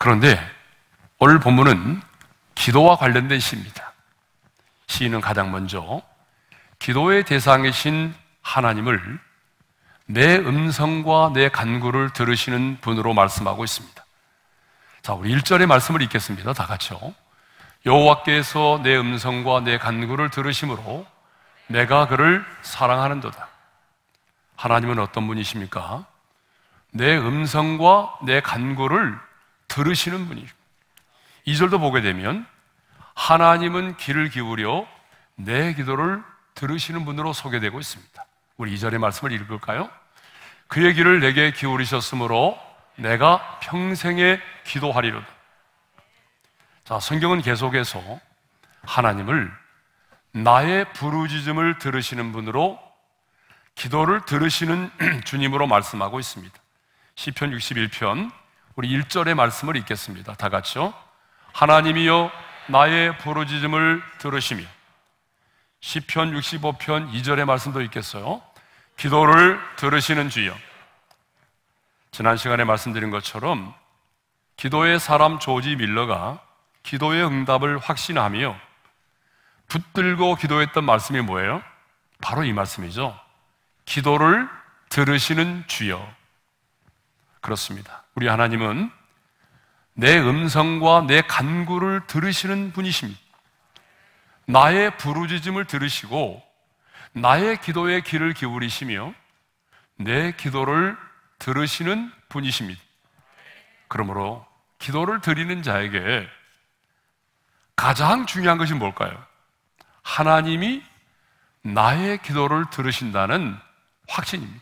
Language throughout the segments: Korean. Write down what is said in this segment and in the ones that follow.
그런데 오늘 본문은 기도와 관련된 시입니다. 시인은 가장 먼저 기도의 대상이신 하나님을 내 음성과 내 간구를 들으시는 분으로 말씀하고 있습니다. 자, 우리 1절의 말씀을 읽겠습니다. 다 같이요. 여호와께서 내 음성과 내 간구를 들으심으로 내가 그를 사랑하는도다. 하나님은 어떤 분이십니까? 내 음성과 내 간구를 들으시는 분이죠. 2절도 보게 되면 하나님은 귀를 기울여 내 기도를 들으시는 분으로 소개되고 있습니다. 우리 2절의 말씀을 읽을까요? 그의 귀를 내게 기울이셨으므로 내가 평생에 기도하리로다. 자, 성경은 계속해서 하나님을 나의 부르짖음을 들으시는 분으로, 기도를 들으시는 주님으로 말씀하고 있습니다. 시편 61편 우리 1절의 말씀을 읽겠습니다. 다 같이요. 하나님이여 나의 부르짖음을 들으시며. 시편 65편 2절의 말씀도 읽겠어요. 기도를 들으시는 주여. 지난 시간에 말씀드린 것처럼 기도의 사람 조지 밀러가 기도의 응답을 확신하며 붙들고 기도했던 말씀이 뭐예요? 바로 이 말씀이죠. 기도를 들으시는 주여. 그렇습니다. 우리 하나님은 내 음성과 내 간구를 들으시는 분이십니다. 나의 부르짖음을 들으시고 나의 기도에 귀를 기울이시며 내 기도를 들으시는 분이십니다. 그러므로 기도를 드리는 자에게 가장 중요한 것이 뭘까요? 하나님이 나의 기도를 들으신다는 확신입니다.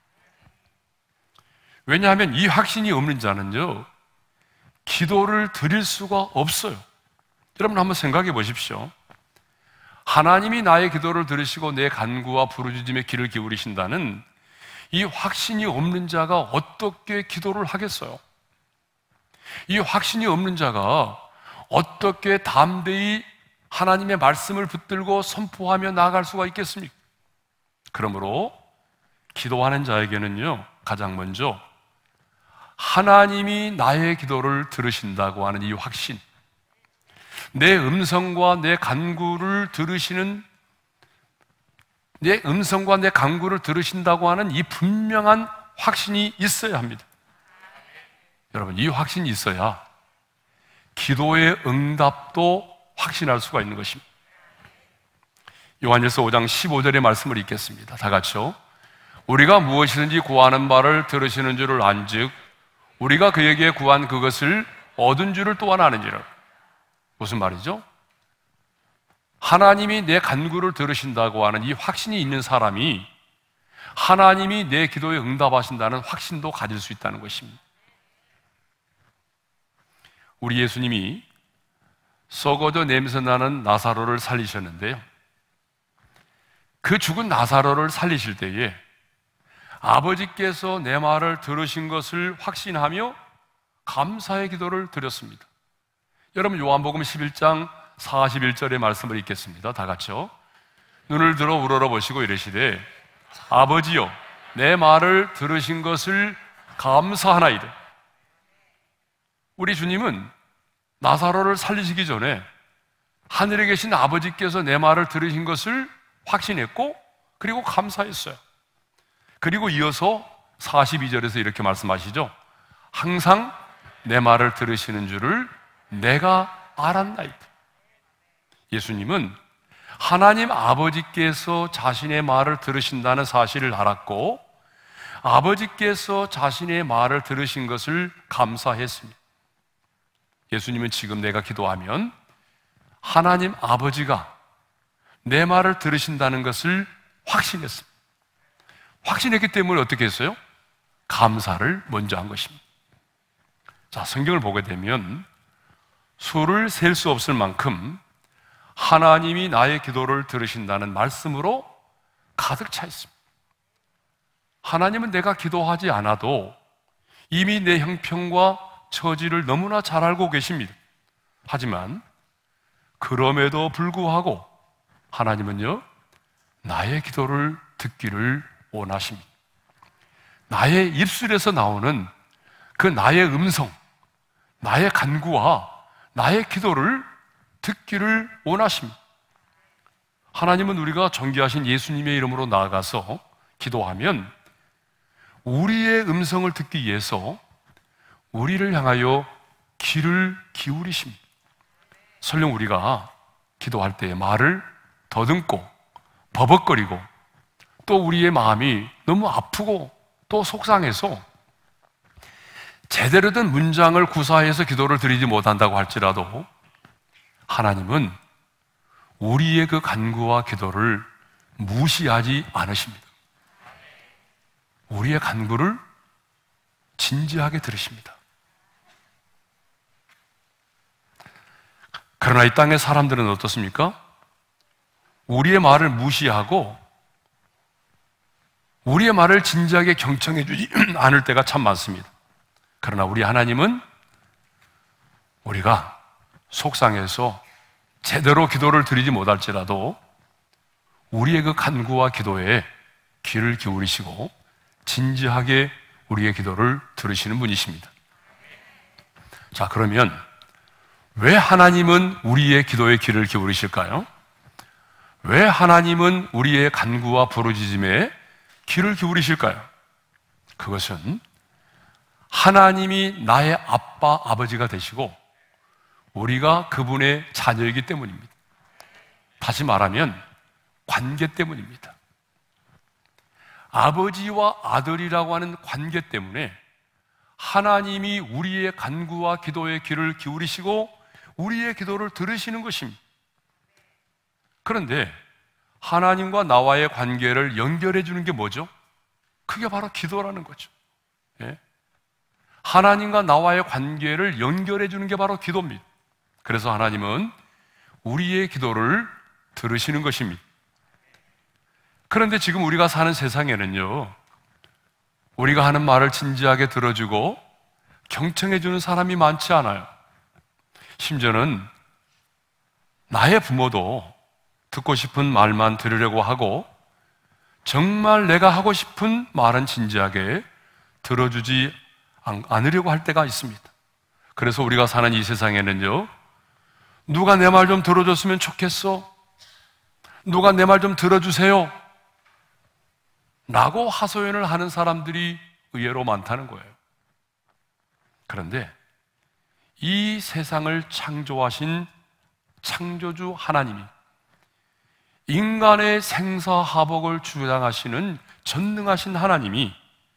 왜냐하면 이 확신이 없는 자는요, 기도를 드릴 수가 없어요. 여러분 한번 생각해 보십시오. 하나님이 나의 기도를 들으시고 내 간구와 부르짖음에 귀를 기울이신다는 이 확신이 없는 자가 어떻게 기도를 하겠어요? 이 확신이 없는 자가 어떻게 담대히 하나님의 말씀을 붙들고 선포하며 나아갈 수가 있겠습니까? 그러므로 기도하는 자에게는요, 가장 먼저 하나님이 나의 기도를 들으신다고 하는 이 확신, 내 음성과 내 간구를 들으시는, 내 음성과 내 간구를 들으신다고 하는 이 분명한 확신이 있어야 합니다. 여러분, 이 확신이 있어야 기도의 응답도 확신할 수가 있는 것입니다. 요한일서 5장 15절의 말씀을 읽겠습니다. 다 같이요. 우리가 무엇이든지 구하는 바를 들으시는 줄을 안즉 우리가 그에게 구한 그것을 얻은 줄을 또한 아는지라. 무슨 말이죠? 하나님이 내 간구를 들으신다고 하는 이 확신이 있는 사람이 하나님이 내 기도에 응답하신다는 확신도 가질 수 있다는 것입니다. 우리 예수님이 썩어져 냄새나는 나사로를 살리셨는데요, 그 죽은 나사로를 살리실 때에 아버지께서 내 말을 들으신 것을 확신하며 감사의 기도를 드렸습니다. 여러분, 요한복음 11장 41절의 말씀을 읽겠습니다. 다 같이요. 눈을 들어 우러러보시고 이르시되 아버지여 내 말을 들으신 것을 감사하나이다. 우리 주님은 나사로를 살리시기 전에 하늘에 계신 아버지께서 내 말을 들으신 것을 확신했고, 그리고 감사했어요. 그리고 이어서 42절에서 이렇게 말씀하시죠. 항상 내 말을 들으시는 줄을 내가 알았나이다. 예수님은 하나님 아버지께서 자신의 말을 들으신다는 사실을 알았고, 아버지께서 자신의 말을 들으신 것을 감사했습니다. 예수님은 지금 내가 기도하면 하나님 아버지가 내 말을 들으신다는 것을 확신했습니다. 확신했기 때문에 어떻게 했어요? 감사를 먼저 한 것입니다. 자, 성경을 보게 되면 수를 셀 수 없을 만큼 하나님이 나의 기도를 들으신다는 말씀으로 가득 차 있습니다. 하나님은 내가 기도하지 않아도 이미 내 형편과 처지를 너무나 잘 알고 계십니다. 하지만 그럼에도 불구하고 하나님은요, 나의 기도를 듣기를 원하십니다. 나의 입술에서 나오는 그 나의 음성, 나의 간구와 나의 기도를 듣기를 원하십니다. 하나님은 우리가 존귀하신 예수님의 이름으로 나아가서 기도하면 우리의 음성을 듣기 위해서 우리를 향하여 귀를 기울이십니다. 설령 우리가 기도할 때 말을 더듬고 버벅거리고 또 우리의 마음이 너무 아프고 또 속상해서 제대로 된 문장을 구사해서 기도를 드리지 못한다고 할지라도 하나님은 우리의 그 간구와 기도를 무시하지 않으십니다. 우리의 간구를 진지하게 들으십니다. 그러나 이 땅의 사람들은 어떻습니까? 우리의 말을 무시하고 우리의 말을 진지하게 경청해 주지 않을 때가 참 많습니다. 그러나 우리 하나님은 우리가 속상해서 제대로 기도를 드리지 못할지라도 우리의 그 간구와 기도에 귀를 기울이시고 진지하게 우리의 기도를 들으시는 분이십니다. 자, 그러면 왜 하나님은 우리의 기도에 귀를 기울이실까요? 왜 하나님은 우리의 간구와 부르짖음에 귀를 기울이실까요? 그것은 하나님이 나의 아빠, 아버지가 되시고 우리가 그분의 자녀이기 때문입니다. 다시 말하면 관계 때문입니다. 아버지와 아들이라고 하는 관계 때문에 하나님이 우리의 간구와 기도에 귀를 기울이시고 우리의 기도를 들으시는 것입니다. 그런데 하나님과 나와의 관계를 연결해 주는 게 뭐죠? 그게 바로 기도라는 거죠. 예? 하나님과 나와의 관계를 연결해 주는 게 바로 기도입니다. 그래서 하나님은 우리의 기도를 들으시는 것입니다. 그런데 지금 우리가 사는 세상에는요, 우리가 하는 말을 진지하게 들어주고 경청해 주는 사람이 많지 않아요. 심지어는 나의 부모도 듣고 싶은 말만 들으려고 하고 정말 내가 하고 싶은 말은 진지하게 들어주지 않으려고 할 때가 있습니다. 그래서 우리가 사는 이 세상에는요, 누가 내 말 좀 들어줬으면 좋겠어, 누가 내 말 좀 들어주세요 라고 하소연을 하는 사람들이 의외로 많다는 거예요. 그런데 이 세상을 창조하신 창조주 하나님이, 인간의 생사하복을 주장하시는 전능하신 하나님이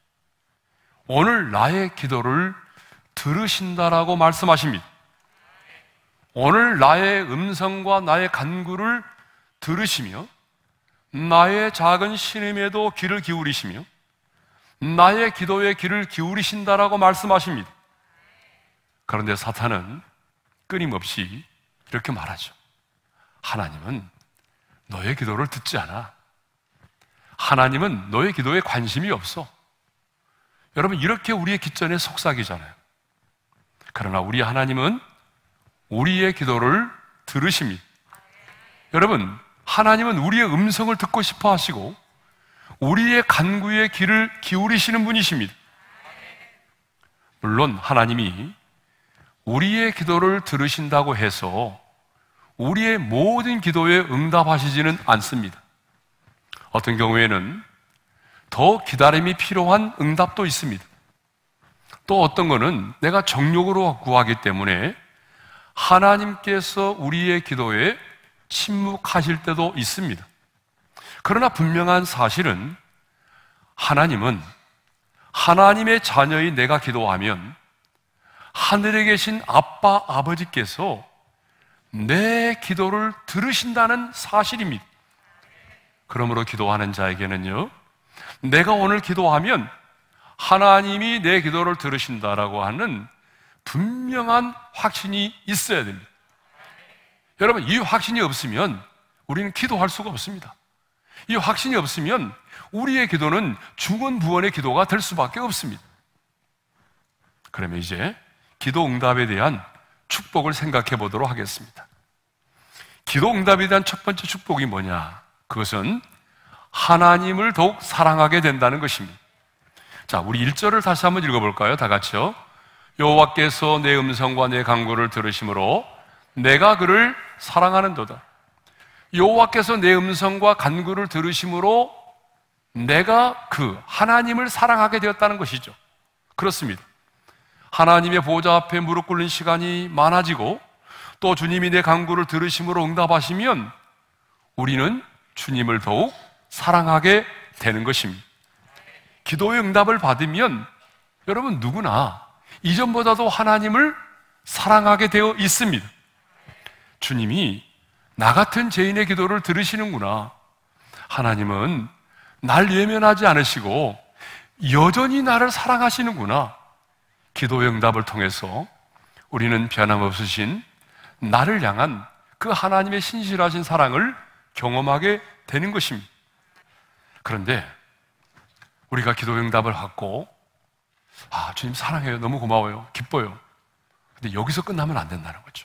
오늘 나의 기도를 들으신다라고 말씀하십니다. 오늘 나의 음성과 나의 간구를 들으시며 나의 작은 신음에도 귀를 기울이시며 나의 기도에 귀를 기울이신다라고 말씀하십니다. 그런데 사탄은 끊임없이 이렇게 말하죠. 하나님은 너의 기도를 듣지 않아. 하나님은 너의 기도에 관심이 없어. 여러분, 이렇게 우리의 기전에 속삭이잖아요. 그러나 우리 하나님은 우리의 기도를 들으십니다. 여러분, 하나님은 우리의 음성을 듣고 싶어 하시고 우리의 간구에 귀를 기울이시는 분이십니다. 물론 하나님이 우리의 기도를 들으신다고 해서 우리의 모든 기도에 응답하시지는 않습니다. 어떤 경우에는 더 기다림이 필요한 응답도 있습니다. 또 어떤 거는 내가 정욕으로 구하기 때문에 하나님께서 우리의 기도에 침묵하실 때도 있습니다. 그러나 분명한 사실은 하나님은 하나님의 자녀인 내가 기도하면 하늘에 계신 아빠, 아버지께서 내 기도를 들으신다는 사실입니다. 그러므로 기도하는 자에게는요, 내가 오늘 기도하면 하나님이 내 기도를 들으신다라고 하는 분명한 확신이 있어야 됩니다. 여러분, 이 확신이 없으면 우리는 기도할 수가 없습니다. 이 확신이 없으면 우리의 기도는 중언부언의 기도가 될 수밖에 없습니다. 그러면 이제 기도 응답에 대한 축복을 생각해 보도록 하겠습니다. 기도 응답에 대한 첫 번째 축복이 뭐냐? 그것은 하나님을 더욱 사랑하게 된다는 것입니다. 자, 우리 1절을 다시 한번 읽어볼까요? 다 같이요. 여호와께서 내 음성과 내 간구를 들으심으로 내가 그를 사랑하는도다. 여호와께서 내 음성과 간구를 들으심으로 내가 그 하나님을 사랑하게 되었다는 것이죠. 그렇습니다. 하나님의 보좌 앞에 무릎 꿇는 시간이 많아지고 또 주님이 내 간구를 들으심으로 응답하시면 우리는 주님을 더욱 사랑하게 되는 것입니다. 기도의 응답을 받으면 여러분 누구나 이전보다도 하나님을 사랑하게 되어 있습니다. 주님이 나 같은 죄인의 기도를 들으시는구나. 하나님은 날 외면하지 않으시고 여전히 나를 사랑하시는구나. 기도의 응답을 통해서 우리는 변함없으신 나를 향한 그 하나님의 신실하신 사랑을 경험하게 되는 것입니다. 그런데 우리가 기도의 응답을 받고 주님 사랑해요. 너무 고마워요. 기뻐요. 근데 여기서 끝나면 안 된다는 거죠.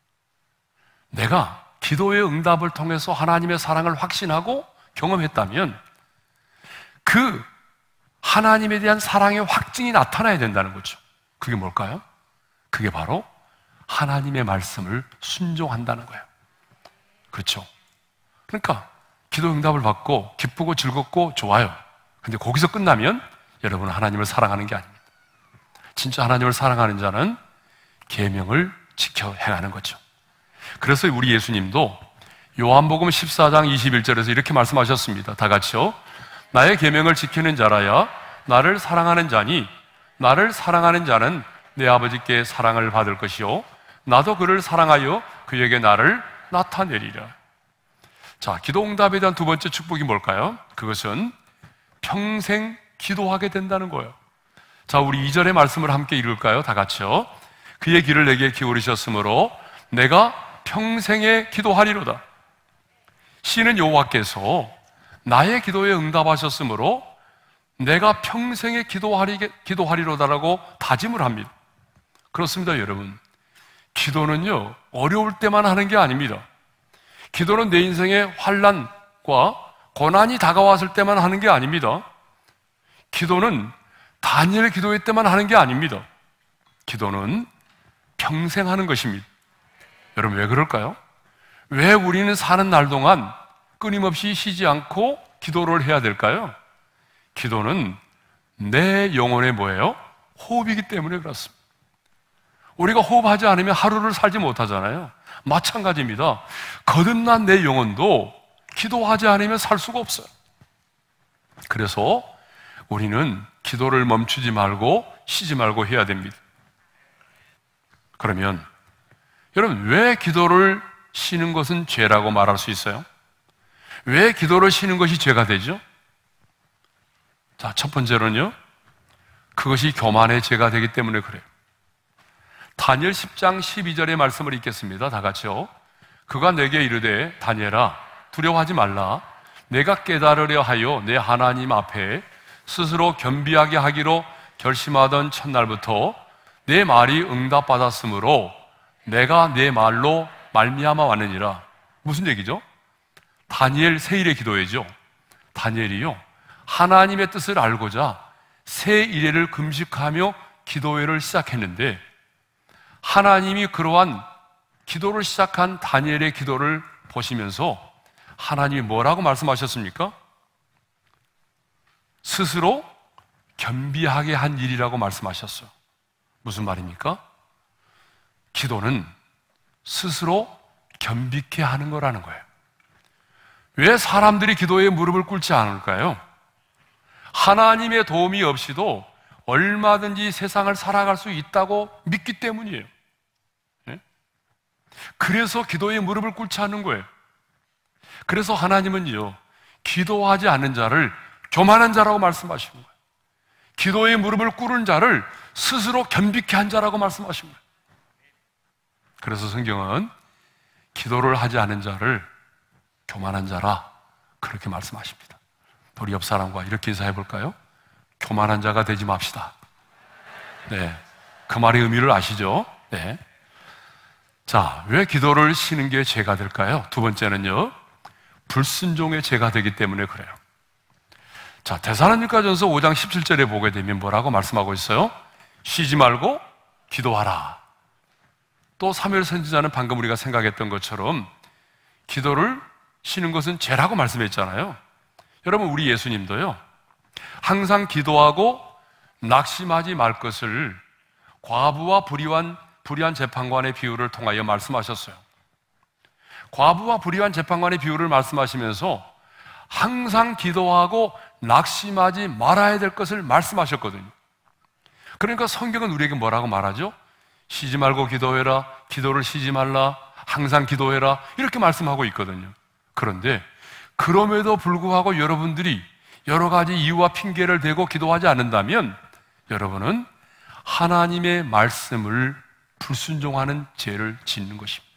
내가 기도의 응답을 통해서 하나님의 사랑을 확신하고 경험했다면 그 하나님에 대한 사랑의 확증이 나타나야 된다는 거죠. 그게 뭘까요? 그게 바로 하나님의 말씀을 순종한다는 거예요. 그렇죠? 그러니까 기도 응답을 받고 기쁘고 즐겁고 좋아요. 근데 거기서 끝나면 여러분은 하나님을 사랑하는 게 아닙니다. 진짜 하나님을 사랑하는 자는 계명을 지켜 행하는 거죠. 그래서 우리 예수님도 요한복음 14장 21절에서 이렇게 말씀하셨습니다. 다 같이요. 나의 계명을 지키는 자라야 나를 사랑하는 자니 나를 사랑하는 자는 내 아버지께 사랑을 받을 것이요 나도 그를 사랑하여 그에게 나를 나타내리라. 자, 기도 응답에 대한 두 번째 축복이 뭘까요? 그것은 평생 기도하게 된다는 거예요. 자, 우리 2절의 말씀을 함께 읽을까요? 다 같이요. 그의 귀를 내게 기울이셨으므로 내가 평생에 기도하리로다. 시는 여호와께서 나의 기도에 응답하셨으므로 내가 평생에 기도하리로다라고 다짐을 합니다. 그렇습니다, 여러분. 기도는요, 어려울 때만 하는 게 아닙니다. 기도는 내 인생의 환난과 고난이 다가왔을 때만 하는 게 아닙니다. 기도는 다니엘의 기도회 때만 하는 게 아닙니다. 기도는 평생 하는 것입니다. 여러분, 왜 그럴까요? 왜 우리는 사는 날 동안 끊임없이 쉬지 않고 기도를 해야 될까요? 기도는 내 영혼의 뭐예요? 호흡이기 때문에 그렇습니다. 우리가 호흡하지 않으면 하루를 살지 못하잖아요. 마찬가지입니다. 거듭난 내 영혼도 기도하지 않으면 살 수가 없어요. 그래서 우리는 기도를 멈추지 말고 쉬지 말고 해야 됩니다. 그러면 여러분, 왜 기도를 쉬는 것은 죄라고 말할 수 있어요? 왜 기도를 쉬는 것이 죄가 되죠? 자, 첫 번째로는요, 그것이 교만의 죄가 되기 때문에 그래요. 다니엘 10장 12절의 말씀을 읽겠습니다. 다 같이요. 그가 내게 이르되 다니엘아 두려워하지 말라. 내가 깨달으려 하여 내 하나님 앞에 스스로 겸비하게 하기로 결심하던 첫날부터 내 말이 응답받았으므로 내가 내 말로 말미암아 왔느니라. 무슨 얘기죠? 다니엘 세 일의 기도회죠. 다니엘이요, 하나님의 뜻을 알고자 세 일회를 금식하며 기도회를 시작했는데 하나님이 그러한 기도를 시작한 다니엘의 기도를 보시면서 하나님이 뭐라고 말씀하셨습니까? 스스로 겸비하게 한 일이라고 말씀하셨어요. 무슨 말입니까? 기도는 스스로 겸비케 하는 거라는 거예요. 왜 사람들이 기도에 무릎을 꿇지 않을까요? 하나님의 도움이 없이도 얼마든지 세상을 살아갈 수 있다고 믿기 때문이에요. 네? 그래서 기도에 무릎을 꿇지 않는 거예요. 그래서 하나님은요, 기도하지 않는 자를 교만한 자라고 말씀하신 거예요. 기도에 무릎을 꿇은 자를 스스로 겸비케 한 자라고 말씀하신 거예요. 그래서 성경은 기도를 하지 않은 자를 교만한 자라 그렇게 말씀하십니다. 우리 옆 사람과 이렇게 인사해 볼까요? 교만한 자가 되지 맙시다. 네, 그 말의 의미를 아시죠? 네. 자, 왜 기도를 쉬는 게 죄가 될까요? 두 번째는요, 불순종의 죄가 되기 때문에 그래요. 자, 데살로니가전서 5장 17절에 보게 되면 뭐라고 말씀하고 있어요? 쉬지 말고 기도하라. 또 사무엘 선지자는 방금 우리가 생각했던 것처럼 기도를 쉬는 것은 죄라고 말씀했잖아요. 여러분, 우리 예수님도요, 항상 기도하고 낙심하지 말 것을 과부와 불의한 재판관의 비유를 통하여 말씀하셨어요. 과부와 불의한 재판관의 비유를 말씀하시면서 항상 기도하고 낙심하지 말아야 될 것을 말씀하셨거든요. 그러니까 성경은 우리에게 뭐라고 말하죠? 쉬지 말고 기도해라, 기도를 쉬지 말라, 항상 기도해라, 이렇게 말씀하고 있거든요. 그런데 그럼에도 불구하고 여러분들이 여러 가지 이유와 핑계를 대고 기도하지 않는다면 여러분은 하나님의 말씀을 불순종하는 죄를 짓는 것입니다.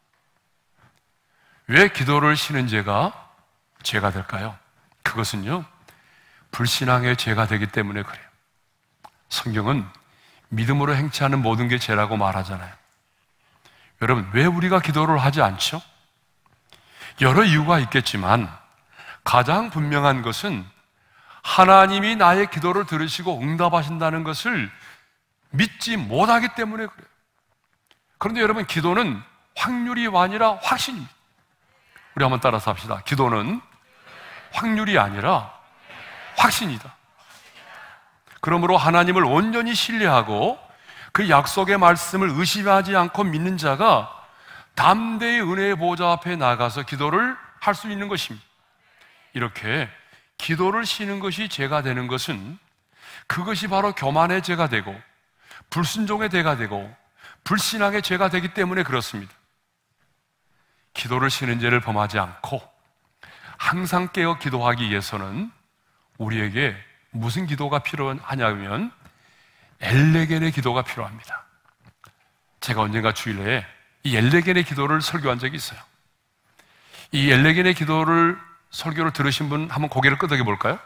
왜 기도를 쉬는 죄가 될까요? 그것은요, 불신앙의 죄가 되기 때문에 그래요. 성경은 믿음으로 행치 않은 모든 게 죄라고 말하잖아요. 여러분, 왜 우리가 기도를 하지 않죠? 여러 이유가 있겠지만 가장 분명한 것은 하나님이 나의 기도를 들으시고 응답하신다는 것을 믿지 못하기 때문에 그래요. 그런데 여러분, 기도는 확률이 아니라 확신입니다. 우리 한번 따라서 합시다. 기도는 확률이 아니라 확신이다. 그러므로 하나님을 온전히 신뢰하고 그 약속의 말씀을 의심하지 않고 믿는 자가 담대히 은혜의 보좌 앞에 나가서 기도를 할 수 있는 것입니다. 이렇게 기도를 쉬는 것이 죄가 되는 것은 그것이 바로 교만의 죄가 되고 불순종의 죄가 되고 불신앙의 죄가 되기 때문에 그렇습니다. 기도를 쉬는 죄를 범하지 않고 항상 깨어 기도하기 위해서는 우리에게 무슨 기도가 필요하냐면 엘레겐의 기도가 필요합니다. 제가 언젠가 주일에 이 엘레겐의 기도를 설교한 적이 있어요. 이 엘레겐의 기도를 설교를 들으신 분 한번 고개를 끄덕여 볼까요?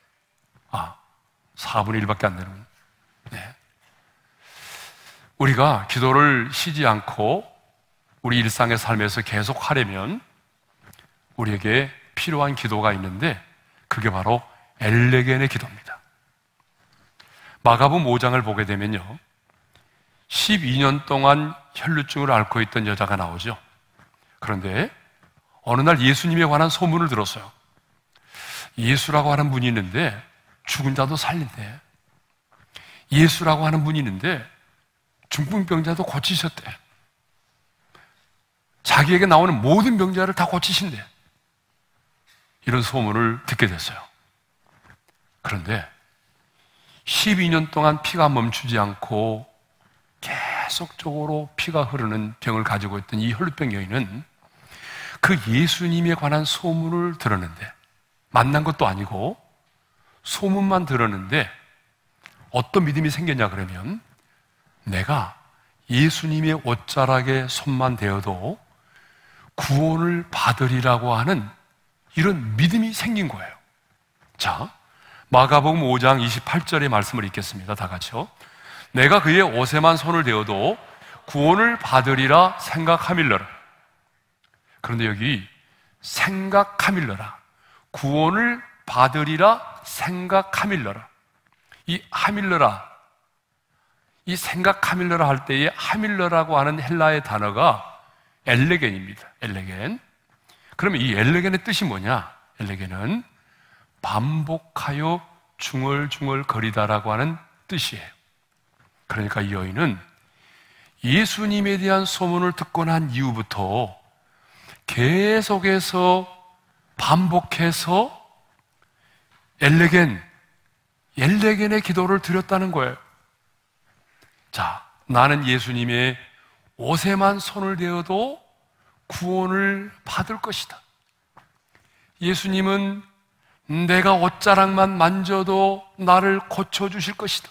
4분의 1밖에 안 되는. 네. 우리가 기도를 쉬지 않고 우리 일상의 삶에서 계속 하려면 우리에게 필요한 기도가 있는데 그게 바로 엘레겐의 기도입니다. 마가복음 5장을 보게 되면요, 12년 동안 혈루증을 앓고 있던 여자가 나오죠. 그런데 어느 날 예수님에 관한 소문을 들었어요. 예수라고 하는 분이 있는데 죽은 자도 살린대. 예수라고 하는 분이 있는데 중풍병자도 고치셨대. 자기에게 나오는 모든 병자를 다 고치신대. 이런 소문을 듣게 됐어요. 그런데 12년 동안 피가 멈추지 않고 계속적으로 피가 흐르는 병을 가지고 있던 이 혈루병 여인은 그 예수님에 관한 소문을 들었는데, 만난 것도 아니고 소문만 들었는데 어떤 믿음이 생겼냐 그러면, 내가 예수님의 옷자락에 손만 대어도 구원을 받으리라고 하는 이런 믿음이 생긴 거예요. 자, 마가복음 5장 28절의 말씀을 읽겠습니다. 다 같이요. 내가 그의 옷에만 손을 대어도 구원을 받으리라 생각하밀러라. 그런데 여기 생각하밀러라, 구원을 받으리라 생각하밀러라, 이 하밀러라, 이 생각하밀러라 할 때에 하밀러라고 하는 헬라의 단어가 엘레겐입니다. 엘레겐. 그러면 이 엘레겐의 뜻이 뭐냐? 엘레겐은 반복하여 중얼중얼 거리다라고 하는 뜻이에요. 그러니까 이 여인은 예수님에 대한 소문을 듣고 난 이후부터 계속해서 반복해서 엘레겐의 기도를 드렸다는 거예요. 자, 나는 예수님의 옷에만 손을 대어도 구원을 받을 것이다. 예수님은 내가 옷자락만 만져도 나를 고쳐주실 것이다.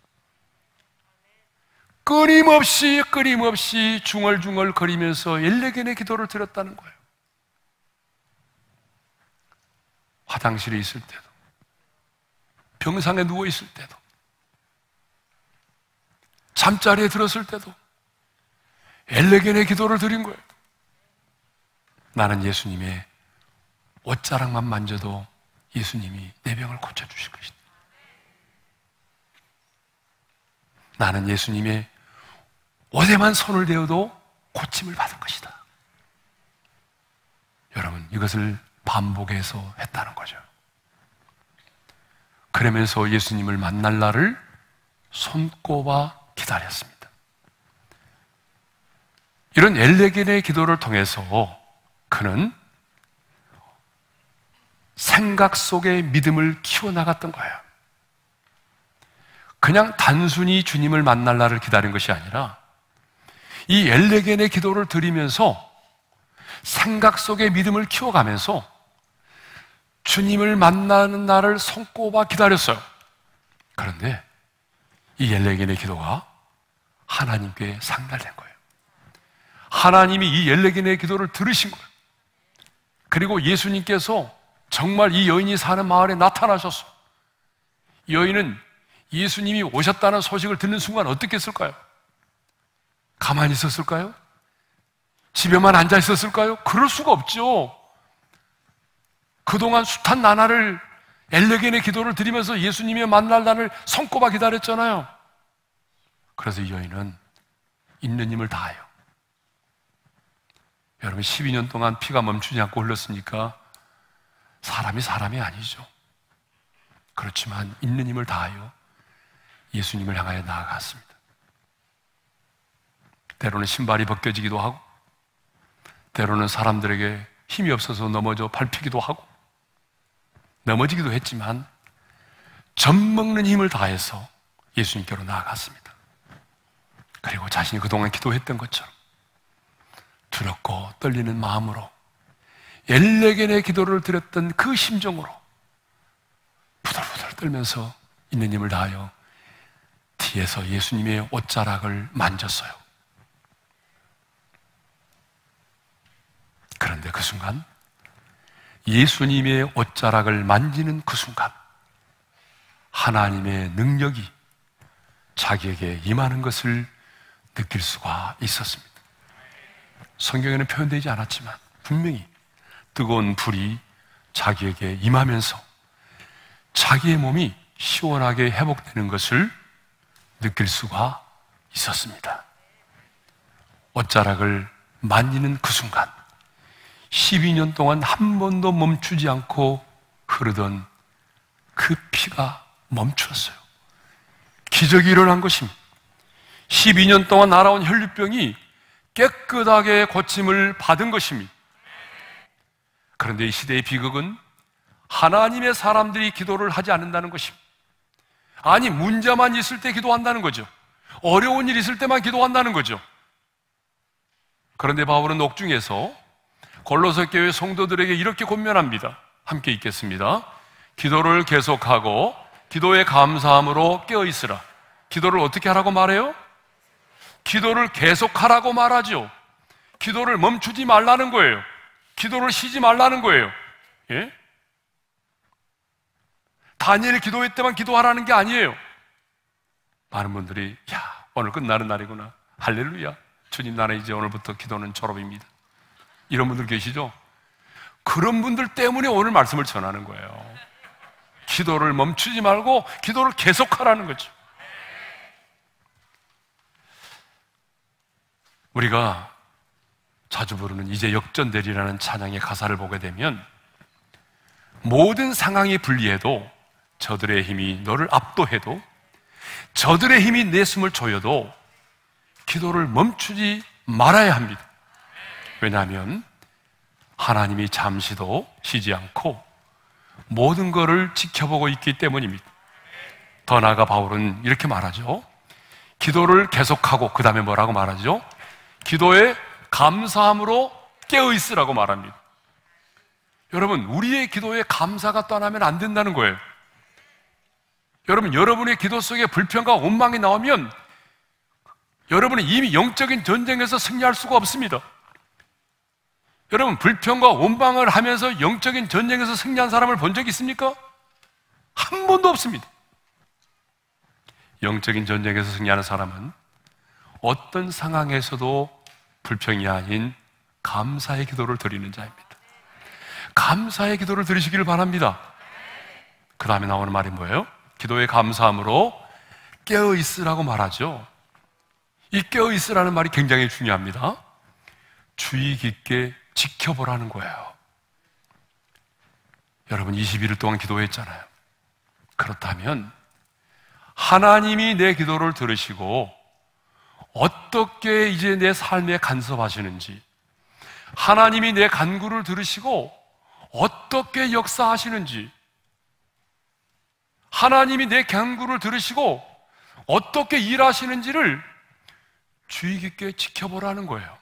끊임없이 중얼중얼 거리면서 엘레겐의 기도를 드렸다는 거예요. 화장실에 있을 때도, 병상에 누워 있을 때도, 잠자리에 들었을 때도 엘레겐의 기도를 드린 거예요. 나는 예수님의 옷자락만 만져도 예수님이 내 병을 고쳐주실 것이다. 나는 예수님의 옷에만 손을 대어도 고침을 받은 것이다. 여러분, 이것을 반복해서 했다는 거죠. 그러면서 예수님을 만날 날을 손꼽아 기다렸습니다. 이런 엘레겐의 기도를 통해서 그는 생각 속의 믿음을 키워나갔던 거예요. 그냥 단순히 주님을 만날 날을 기다린 것이 아니라 이 엘레겐의 기도를 드리면서 생각 속의 믿음을 키워가면서 주님을 만나는 날을 손꼽아 기다렸어요. 그런데 이 엘레겐의 기도가 하나님께 상달된 거예요. 하나님이 이 엘레겐의 기도를 들으신 거예요. 그리고 예수님께서 정말 이 여인이 사는 마을에 나타나셨어요. 이 여인은 예수님이 오셨다는 소식을 듣는 순간 어떻게 했을까요? 가만히 있었을까요? 집에만 앉아 있었을까요? 그럴 수가 없죠. 그동안 숱한 나날을 엘레겐의 기도를 드리면서 예수님의 만날 날을 손꼽아 기다렸잖아요. 그래서 이 여인은 있는 힘을 다해요. 여러분, 12년 동안 피가 멈추지 않고 흘렀으니까 사람이 아니죠. 그렇지만 있는 힘을 다하여 예수님을 향하여 나아갔습니다. 때로는 신발이 벗겨지기도 하고, 때로는 사람들에게 힘이 없어서 넘어져 밟히기도 하고, 넘어지기도 했지만 젖먹는 힘을 다해서 예수님께로 나아갔습니다. 그리고 자신이 그동안 기도했던 것처럼 두렵고 떨리는 마음으로 엘레겐의 기도를 드렸던 그 심정으로 부들부들 떨면서 있는 힘을 다하여 뒤에서 예수님의 옷자락을 만졌어요. 그런데 그 순간, 예수님의 옷자락을 만지는 그 순간 하나님의 능력이 자기에게 임하는 것을 느낄 수가 있었습니다. 성경에는 표현되지 않았지만 분명히 뜨거운 불이 자기에게 임하면서 자기의 몸이 시원하게 회복되는 것을 느낄 수가 있었습니다. 옷자락을 만지는 그 순간 12년 동안 한 번도 멈추지 않고 흐르던 그 피가 멈추었어요. 기적이 일어난 것입니다. 12년 동안 날아온 혈류병이 깨끗하게 고침을 받은 것입니다. 그런데 이 시대의 비극은 하나님의 사람들이 기도를 하지 않는다는 것입니다. 아니, 문제만 있을 때 기도한다는 거죠. 어려운 일 있을 때만 기도한다는 거죠. 그런데 바울은 옥중에서 골로새 교회 성도들에게 이렇게 권면합니다. 함께 읽겠습니다. 기도를 계속하고 기도에 감사함으로 깨어있으라. 기도를 어떻게 하라고 말해요? 기도를 계속하라고 말하죠. 기도를 멈추지 말라는 거예요. 기도를 쉬지 말라는 거예요. 예? 다니엘이 기도회 때만 기도하라는 게 아니에요. 많은 분들이 오늘 끝나는 날이구나, 할렐루야, 주님, 나는 이제 오늘부터 기도는 졸업입니다, 이런 분들 계시죠? 그런 분들 때문에 오늘 말씀을 전하는 거예요. 기도를 멈추지 말고 기도를 계속하라는 거죠. 우리가 자주 부르는 이제 역전되리라는 찬양의 가사를 보게 되면 모든 상황이 불리해도, 저들의 힘이 너를 압도해도, 저들의 힘이 내 숨을 조여도 기도를 멈추지 말아야 합니다. 왜냐하면 하나님이 잠시도 쉬지 않고 모든 것을 지켜보고 있기 때문입니다. 더 나아가 바울은 이렇게 말하죠. 기도를 계속하고 그 다음에 뭐라고 말하죠? 기도에 감사함으로 깨어있으라고 말합니다. 여러분, 우리의 기도에 감사가 떠나면 안 된다는 거예요. 여러분, 여러분의 기도 속에 불평과 원망이 나오면 여러분은 이미 영적인 전쟁에서 승리할 수가 없습니다. 여러분, 불평과 원망을 하면서 영적인 전쟁에서 승리한 사람을 본 적 있습니까? 한 번도 없습니다. 영적인 전쟁에서 승리하는 사람은 어떤 상황에서도 불평이 아닌 감사의 기도를 드리는 자입니다. 감사의 기도를 드리시기를 바랍니다. 그 다음에 나오는 말이 뭐예요? 기도에 감사함으로 깨어있으라고 말하죠. 이 깨어있으라는 말이 굉장히 중요합니다. 주의 깊게 지켜보라는 거예요. 여러분 21일 동안 기도했잖아요. 그렇다면 하나님이 내 기도를 들으시고 어떻게 이제 내 삶에 간섭하시는지, 하나님이 내 간구를 들으시고 어떻게 역사하시는지, 하나님이 내 간구를 들으시고 어떻게 일하시는지를 주의 깊게 지켜보라는 거예요.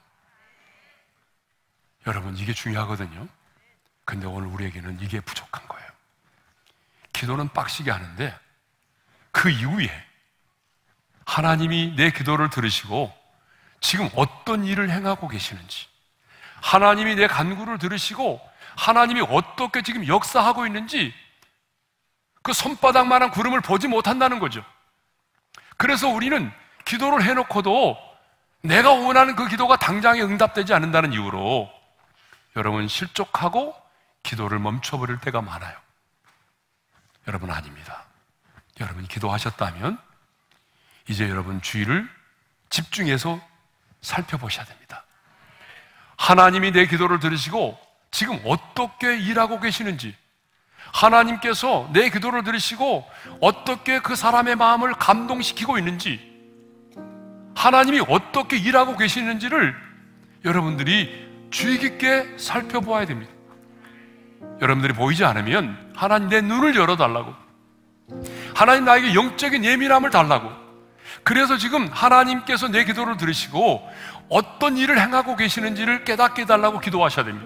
여러분 이게 중요하거든요. 근데 오늘 우리에게는 이게 부족한 거예요. 기도는 빡시게 하는데 그 이후에 하나님이 내 기도를 들으시고 지금 어떤 일을 행하고 계시는지, 하나님이 내 간구를 들으시고 하나님이 어떻게 지금 역사하고 있는지 그 손바닥만한 구름을 보지 못한다는 거죠. 그래서 우리는 기도를 해놓고도 내가 원하는 그 기도가 당장에 응답되지 않는다는 이유로 여러분 실족하고 기도를 멈춰버릴 때가 많아요. 여러분 아닙니다. 여러분이 기도하셨다면 이제 여러분 주의를 집중해서 살펴보셔야 됩니다. 하나님이 내 기도를 들으시고 지금 어떻게 일하고 계시는지, 하나님께서 내 기도를 들으시고 어떻게 그 사람의 마음을 감동시키고 있는지, 하나님이 어떻게 일하고 계시는지를 여러분들이 주의 깊게 살펴보아야 됩니다. 여러분들이 보이지 않으면 하나님 내 눈을 열어달라고, 하나님 나에게 영적인 예민함을 달라고, 그래서 지금 하나님께서 내 기도를 들으시고 어떤 일을 행하고 계시는지를 깨닫게 해달라고 기도하셔야 됩니다.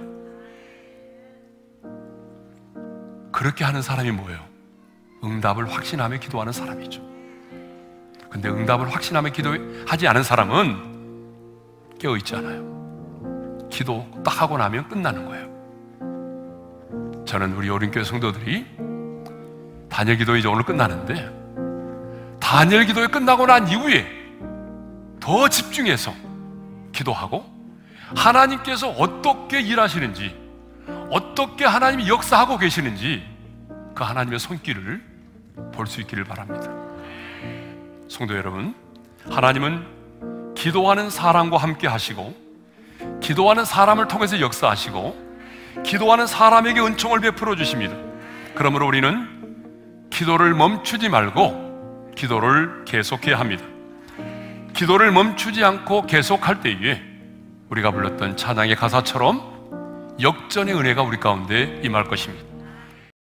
그렇게 하는 사람이 뭐예요? 응답을 확신하며 기도하는 사람이죠. 근데 응답을 확신하며 기도하지 않은 사람은 깨어있지 않아요. 기도 딱 하고 나면 끝나는 거예요. 저는 우리 어린교회 성도들이 단일 기도 이제 오늘 끝나는데 단일 기도에 끝나고 난 이후에 더 집중해서 기도하고 하나님께서 어떻게 일하시는지, 어떻게 하나님이 역사하고 계시는지 그 하나님의 손길을 볼 수 있기를 바랍니다. 성도 여러분, 하나님은 기도하는 사람과 함께 하시고 기도하는 사람을 통해서 역사하시고 기도하는 사람에게 은총을 베풀어 주십니다. 그러므로 우리는 기도를 멈추지 말고 기도를 계속해야 합니다. 기도를 멈추지 않고 계속할 때에 우리가 불렀던 찬양의 가사처럼 역전의 은혜가 우리 가운데 임할 것입니다.